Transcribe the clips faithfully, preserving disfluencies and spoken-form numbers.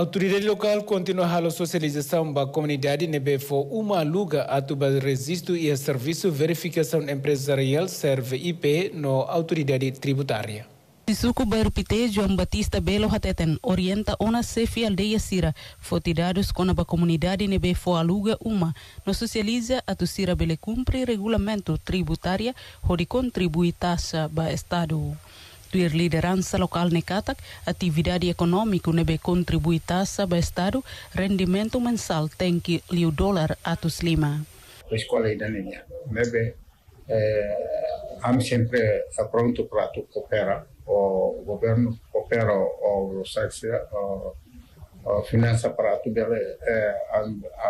autoridade local continua a socialização da comunidade nebe for uma aluga atuba registro e serviço verificação empresarial serve I P no autoridade tributária. Sisuku Bairro Pite, João Batista Belo Hateten, orienta ona sefi aldeia Sira, foti dados com a comunidade nebe for aluga uma, no socializa a tu Sira bele cumpre regulamento tributária, onde contribui taxa ba Estado. Tuir liderança local nekatak, atividade econômica nebe contribui taxa ba Estado, rendimento mensal tem que liu dólar atus lima. A escola ainda nem nebe, am sempre pronto para tu cooperar. O governo coopera o sector a finança para tu bele a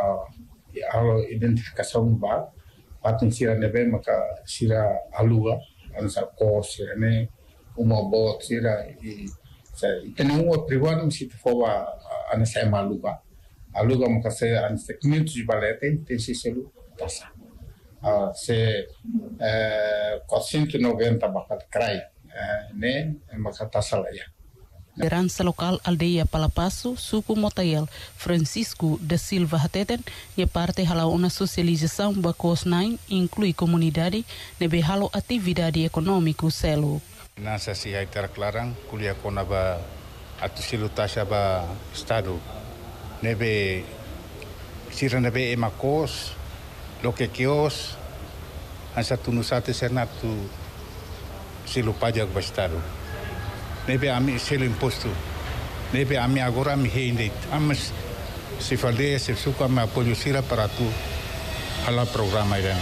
a identificação ba patin sira nebe maka sira alua ansa ko sira ne uma boa sira e tem uma privada me se for a ansa maluga aluga maka se ansa quinhentos de balete tem se selo tasa a se quatrocentos e noventa bakal crai né maka tasa lá ya. Liderança local aldeia Palapasso, Suco Motayel, Francisco da Silva Hateten, e parte hala uma socialização bacos nine inclui comunidade nebe halo atividade econômica selo. Nasa si hai terklarang kuliah kona ba atu silu tasha ba estado nebe sira nebe emakos lo que kios ansa tunusate senatu silu pajak ba estado. Nebe ami selo imposto, nebe ami agora mi heindet, amas se faldeia se suka me apoio sira para tu hala programa irang.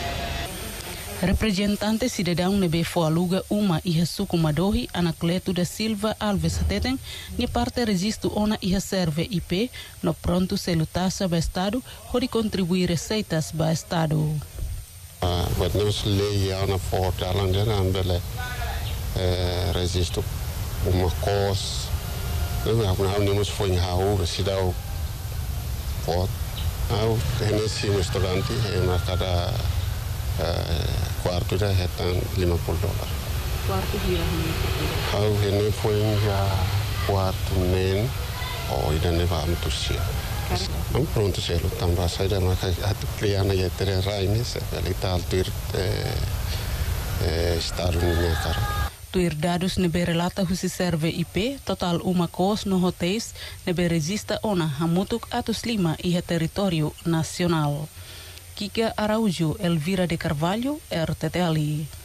Representante cidadão nebe fo aluga uma iha suku madohi Anacleto da Silva Alves Hateten, ni parte registro ona iha serve I P no pronto selo taxa ba Estado, hori contribuir receitas ba Estado. Wat nos lei ana forte alandena ambele registro uma coisa, não é não nos foi em rua, se dá o pot, ao nesse restaurante é uma cada quarto já é tão lima por dólar. Quarto dia. Ao nem foi já quarto nem ou ainda nem vamos tossir. Não pronto se lo também sai da uma criança já ter raines, ele está altur estar no mercado. Tuir dados nebe relata husi serve I P, total uma cos no hotéis nebe resista ona hamutuk atus lima iha território nacional. Kika Araújo, Elvira de Carvalho, R T T Ali.